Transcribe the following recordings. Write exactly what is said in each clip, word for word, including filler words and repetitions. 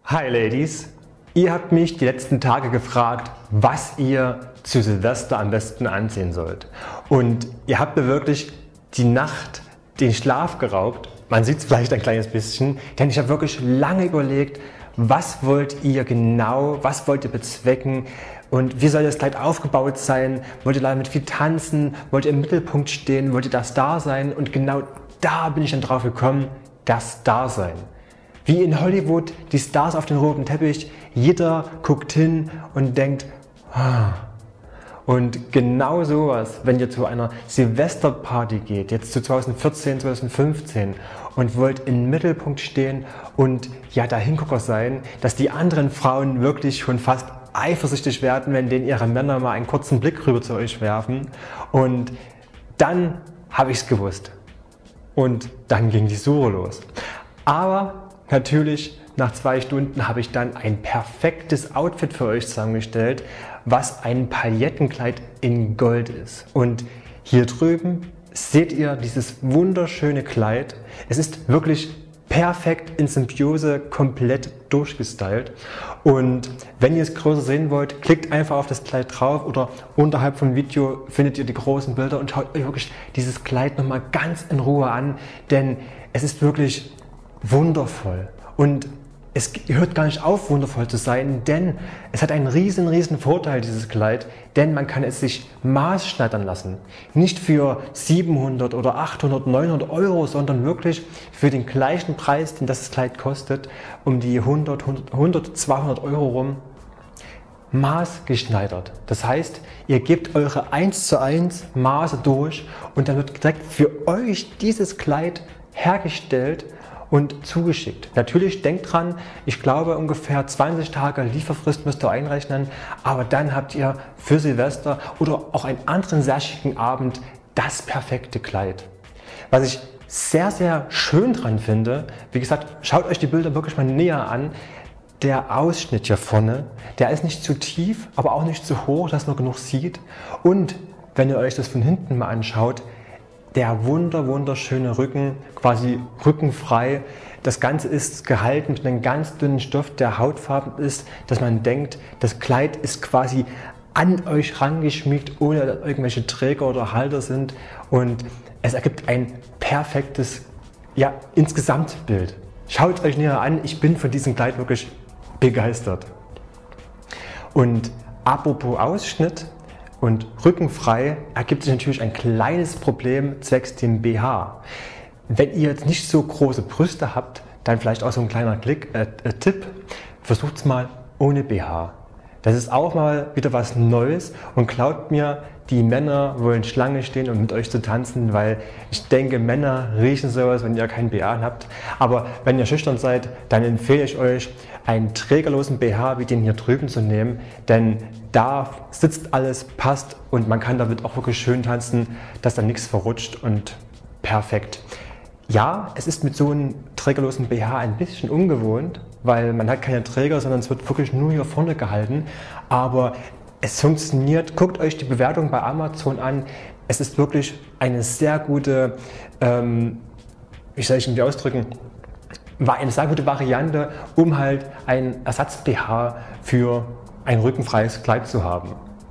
Hi Ladies, ihr habt mich die letzten Tage gefragt, was ihr zu Silvester am besten anziehen sollt. Und ihr habt mir wirklich die Nacht den Schlaf geraubt. Man sieht es vielleicht ein kleines bisschen, denn ich habe wirklich lange überlegt, was wollt ihr genau, was wollt ihr bezwecken und wie soll das Kleid aufgebaut sein? Wollt ihr damit viel tanzen? Wollt ihr im Mittelpunkt stehen? Wollt ihr der Star sein? Und genau da bin ich dann drauf gekommen, der Star sein. Wie in Hollywood, die Stars auf dem roten Teppich, jeder guckt hin und denkt, ah. Und genau sowas, wenn ihr zu einer Silvesterparty geht, jetzt zu zweitausendvierzehn, zweitausendfünfzehn und wollt im Mittelpunkt stehen und ja der Hingucker sein, dass die anderen Frauen wirklich schon fast eifersüchtig werden, wenn denen ihre Männer mal einen kurzen Blick rüber zu euch werfen. Und dann habe ich es gewusst. Und dann ging die Suche los. Aber natürlich, nach zwei Stunden habe ich dann ein perfektes Outfit für euch zusammengestellt, was ein Paillettenkleid in Gold ist. Und hier drüben seht ihr dieses wunderschöne Kleid. Es ist wirklich perfekt in Symbiose, komplett durchgestylt. Und wenn ihr es größer sehen wollt, klickt einfach auf das Kleid drauf oder unterhalb vom Video findet ihr die großen Bilder und schaut euch wirklich dieses Kleid nochmal ganz in Ruhe an, denn es ist wirklich wundervoll. Und es hört gar nicht auf, wundervoll zu sein, denn es hat einen riesen, riesen Vorteil, dieses Kleid, denn man kann es sich maßschneidern lassen. Nicht für siebenhundert oder achthundert, neunhundert Euro, sondern wirklich für den gleichen Preis, den das Kleid kostet, um die hundert, hundert, zweihundert Euro rum, maßgeschneidert. Das heißt, ihr gebt eure eins zu eins Maße durch und dann wird direkt für euch dieses Kleid hergestellt und zugeschickt. Natürlich denkt dran, ich glaube ungefähr zwanzig Tage Lieferfrist müsst ihr einrechnen, aber dann habt ihr für Silvester oder auch einen anderen sehr schicken Abend das perfekte Kleid. Was ich sehr, sehr schön dran finde, wie gesagt, schaut euch die Bilder wirklich mal näher an. Der Ausschnitt hier vorne, der ist nicht zu tief, aber auch nicht zu hoch, dass man genug sieht. Und wenn ihr euch das von hinten mal anschaut, der wunder, wunderschöne Rücken, quasi rückenfrei. Das Ganze ist gehalten mit einem ganz dünnen Stoff, der hautfarben ist, dass man denkt, das Kleid ist quasi an euch rangeschmiegt, ohne dass irgendwelche Träger oder Halter sind. Und es ergibt ein perfektes, ja, Insgesamtbild. Schaut euch näher an, ich bin von diesem Kleid wirklich begeistert. Und apropos Ausschnitt und rückenfrei ergibt sich natürlich ein kleines Problem zwecks dem B H. Wenn ihr jetzt nicht so große Brüste habt, dann vielleicht auch so ein kleiner Klick, äh, äh, Tipp, versucht es mal ohne B H. Das ist auch mal wieder was Neues und glaubt mir, die Männer wollen Schlange stehen, um mit euch zu tanzen, weil ich denke, Männer riechen sowas, wenn ihr keinen B H habt. Aber wenn ihr schüchtern seid, dann empfehle ich euch, einen trägerlosen B H wie den hier drüben zu nehmen, denn da sitzt alles, passt und man kann damit auch wirklich schön tanzen, dass da nichts verrutscht und perfekt. Ja, es ist mit so einem trägerlosen B H ein bisschen ungewohnt, weil man hat keine Träger, sondern es wird wirklich nur hier vorne gehalten, aber es funktioniert. Guckt euch die Bewertung bei Amazon an. Es ist wirklich eine sehr gute, ähm, wie soll ich ihn ausdrücken, war eine sehr gute Variante, um halt ein Ersatz-B H für ein rückenfreies Kleid zu haben.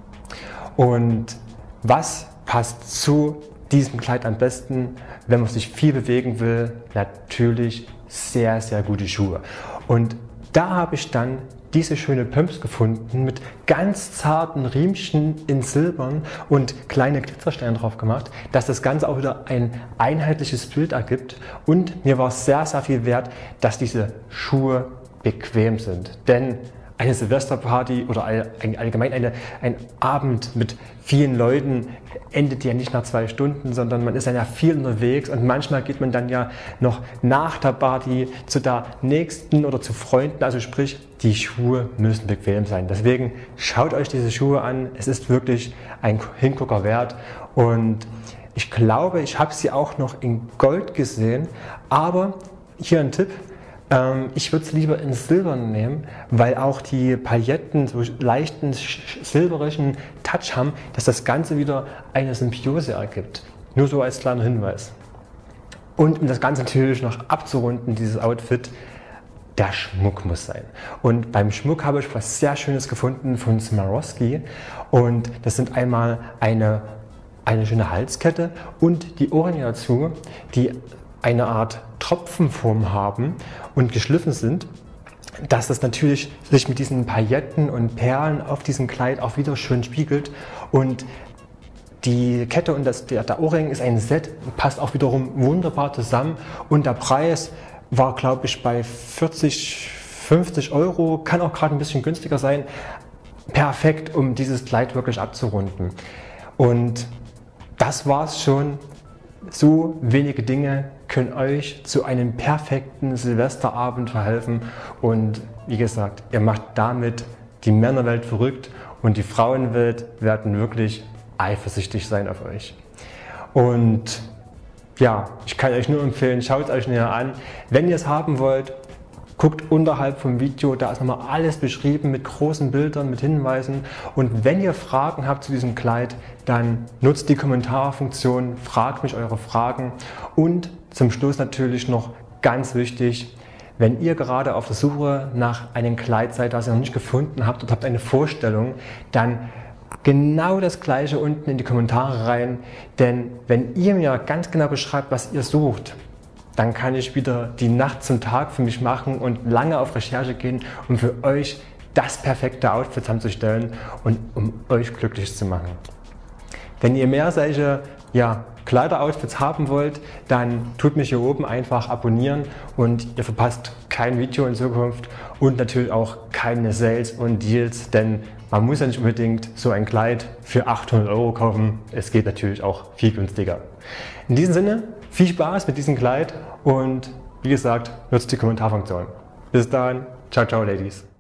Und was passt zu diesem Kleid am besten, wenn man sich viel bewegen will? Natürlich sehr, sehr gute Schuhe. Und da habe ich dann diese schöne Pumps gefunden mit ganz zarten Riemchen in Silbern und kleine Glitzersteine drauf gemacht, dass das Ganze auch wieder ein einheitliches Bild ergibt. Und mir war es sehr, sehr viel wert, dass diese Schuhe bequem sind. Denn eine Silvesterparty oder allgemein eine, ein Abend mit vielen Leuten endet ja nicht nach zwei Stunden, sondern man ist dann ja viel unterwegs und manchmal geht man dann ja noch nach der Party zu der nächsten oder zu Freunden. Also sprich, die Schuhe müssen bequem sein. Deswegen schaut euch diese Schuhe an. Es ist wirklich ein Hingucker wert und ich glaube, ich habe sie auch noch in Gold gesehen, aber hier ein Tipp. Ich würde es lieber in Silber nehmen, weil auch die Pailletten so leichten silberigen Touch haben, dass das Ganze wieder eine Symbiose ergibt. Nur so als kleiner Hinweis. Und um das Ganze natürlich noch abzurunden, dieses Outfit, der Schmuck muss sein. Und beim Schmuck habe ich was sehr Schönes gefunden von Swarovski. Und das sind einmal eine, eine schöne Halskette und die Ohrringe dazu, die eine Art Tropfenform haben und geschliffen sind, dass das natürlich sich mit diesen Pailletten und Perlen auf diesem Kleid auch wieder schön spiegelt. Und die Kette und das, der, der Ohrring ist ein Set, passt auch wiederum wunderbar zusammen. Und der Preis war, glaube ich, bei vierzig, fünfzig Euro, kann auch gerade ein bisschen günstiger sein. Perfekt, um dieses Kleid wirklich abzurunden. Und das war es schon. So wenige Dinge können euch zu einem perfekten Silvesterabend verhelfen. Und wie gesagt, ihr macht damit die Männerwelt verrückt und die Frauenwelt werden wirklich eifersüchtig sein auf euch. Und ja, ich kann euch nur empfehlen, schaut es euch näher an. Wenn ihr es haben wollt, guckt unterhalb vom Video, da ist nochmal alles beschrieben mit großen Bildern, mit Hinweisen. Und wenn ihr Fragen habt zu diesem Kleid, dann nutzt die Kommentarfunktion, fragt mich eure Fragen. Und zum Schluss natürlich noch ganz wichtig, wenn ihr gerade auf der Suche nach einem Kleid seid, das ihr noch nicht gefunden habt und habt eine Vorstellung, dann genau das Gleiche unten in die Kommentare rein. Denn wenn ihr mir ganz genau beschreibt, was ihr sucht, dann kann ich wieder die Nacht zum Tag für mich machen und lange auf Recherche gehen, um für euch das perfekte Outfit zusammenzustellen und um euch glücklich zu machen. Wenn ihr mehr solche ja, Kleider-Outfits haben wollt, dann tut mich hier oben einfach abonnieren und ihr verpasst kein Video in Zukunft und natürlich auch keine Sales und Deals, denn man muss ja nicht unbedingt so ein Kleid für achthundert Euro kaufen. Es geht natürlich auch viel günstiger. In diesem Sinne, viel Spaß mit diesem Kleid und wie gesagt, nutzt die Kommentarfunktion. Bis dann, ciao, ciao, Ladies.